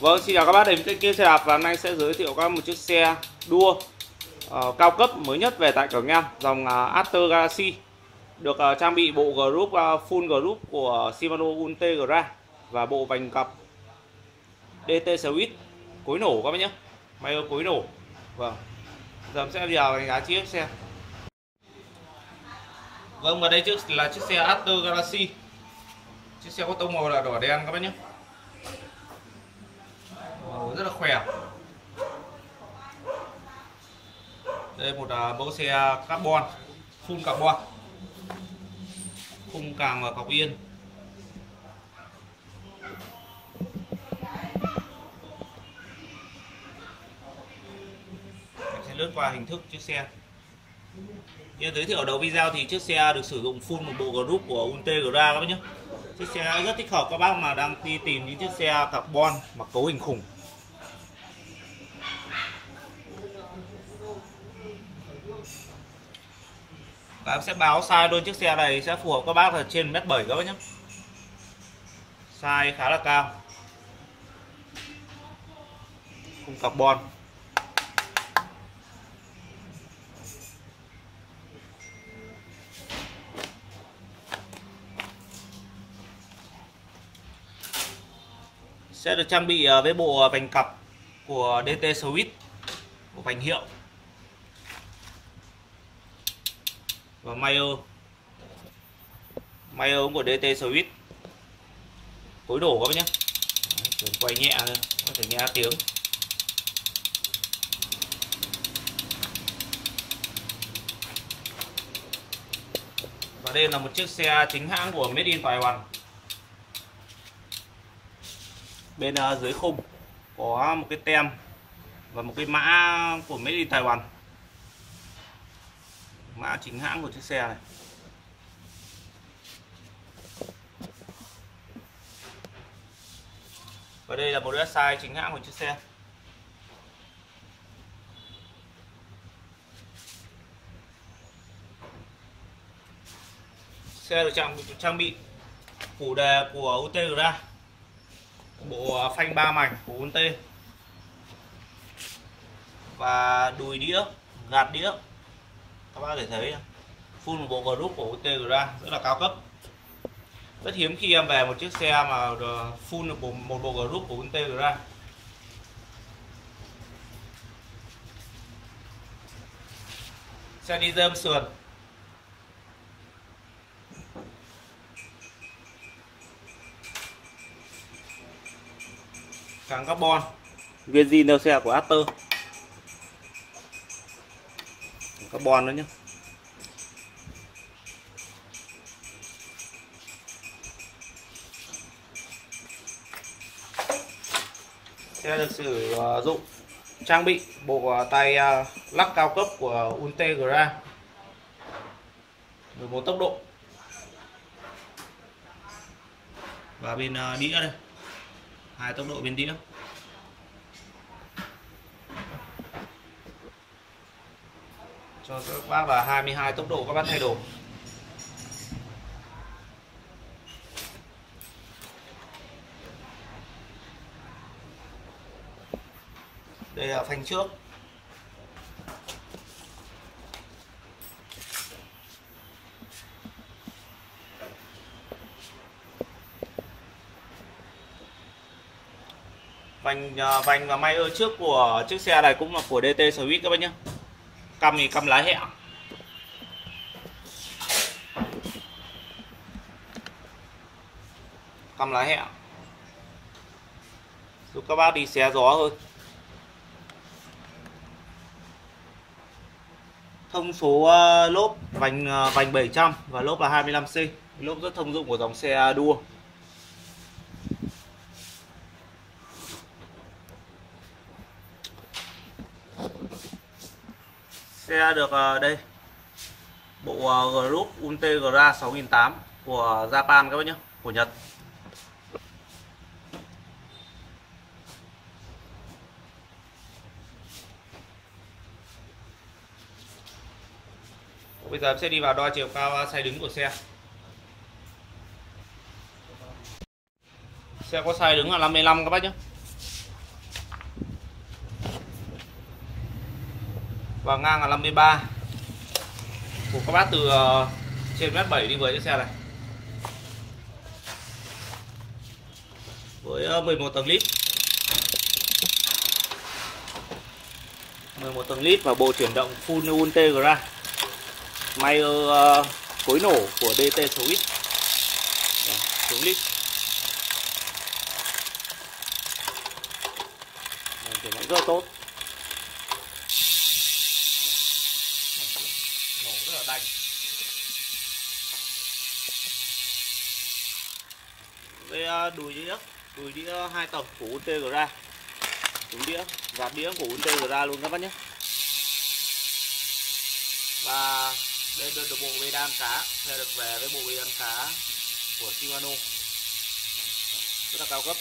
Vâng, xin chào các bác đến với kênh xe đạp, và hôm nay sẽ giới thiệu các bác một chiếc xe đua cao cấp mới nhất về tại Quảng Nam, dòng Aster Galaxy, được trang bị bộ group full group của Shimano Ultegra và bộ vành cặp DT Switch cối nổ các bác nhé, máy cối nổ. Vâng, giờ em sẽ vào đánh giá chiếc xe. Vâng, và đây là chiếc xe Aster Galaxy, chiếc xe có tông màu là đỏ đen các bác nhé, rất là khỏe. Đây một mẫu xe carbon, full carbon, khung càng và cọc yên. Mình sẽ lướt qua hình thức chiếc xe. Như giới thiệu ở đầu video thì chiếc xe được sử dụng full một bộ group của Ultegra các bác nhé. Chiếc xe rất thích hợp các bác mà đang đi tìm những chiếc xe carbon mặc cấu hình khủng. Và em sẽ báo size luôn, chiếc xe này sẽ phù hợp các bác là trên 1m7 các bác nhé. Size khá là cao, khung carbon. Sẽ được trang bị với bộ vành cặp của DT Switch, bộ vành hiệu và Mayer của DT Switch cối đổ các bác nhé. Đấy, quay nhẹ thôi, có thể nghe tiếng. Và đây là một chiếc xe chính hãng của Made in Taiwan. Bên dưới khung có một cái tem và một cái mã của Made in Taiwan, mã chính hãng của chiếc xe này. Và đây là một website chính hãng của chiếc xe. Xe được trang bị phủ đề của Ultegra, bộ phanh 3 mảnh của Ulte và đùi đĩa, gạt đĩa. Các bác có thể thấy full một bộ group của Ultegra rất là cao cấp. Rất hiếm khi em về một chiếc xe mà full được một bộ group của Ultegra. Xe đi dơm sườn, càng carbon, viên zin theo xe của Aster, carbon nữa nhé. Xe được sử dụng trang bị bộ tay lắc cao cấp của Ultegra, 11 tốc độ. Và bên đĩa đây, 2 tốc độ bên đĩa. Cho các bác là 22 tốc độ các bác thay đổi. Đây là phanh trước. Vành và Mayer trước của chiếc xe này cũng là của DT Switch các bác nhé. Căm thì căm lá hẹ. Căm lá hẹ giúp các bác đi xé gió hơn. Thông số lốp vành 700 và lốp là 25C, lốp rất thông dụng của dòng xe đua. Xe được đây bộ group Ultegra 6008 của Japan các bác nhé, của Nhật. Bây giờ em sẽ đi vào đo chiều cao size đứng của xe. Xe có size đứng là 55 các bác nhé. và ngang là 53. Của các bác từ trên mét 7 đi với chiếc xe này. Với 11 tầng lít. 11 tầng lít và bộ chuyển động full Ultegra. May cối nổ của DT Switch. Xuống lít. Chuyển động rất là tốt. Nổ rất là đanh. Với đùi đĩa 2 tầng của Ultegra. Đúng đĩa, dạt đĩa của Ultegra luôn các bác nhé. Và đây được bộ bê đan cá, xe được về với bộ bê đan cá của Shimano, rất là cao cấp.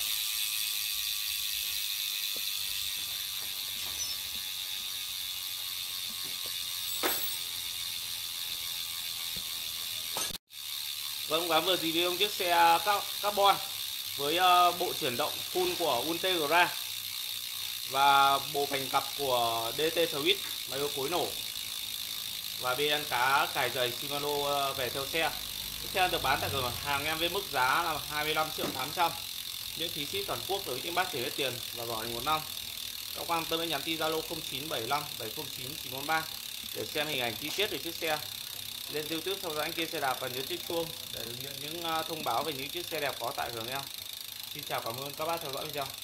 Vâng, và vừa review chiếc xe carbon với bộ chuyển động full của Ultegra và bộ phanh cặp của DT Switch, máy ô cối nổ và bê ăn cá cài dày Shimano về theo xe. Chiếc xe được bán tại cửa hàng em với mức giá là 25.800.000, miễn phí ship toàn quốc tới những bác chỉ hết tiền và bảo hành 1 năm. Các quan tâm đến nhắn tin Zalo 0975 709 943 để xem hình ảnh chi tiết về chiếc xe. Lên YouTube theo dõi anh kia xe đạp và nhớ chiếc chuông để nhận những thông báo về những chiếc xe đẹp có tại cửa hàng em. Xin chào, cảm ơn các bác theo dõi video.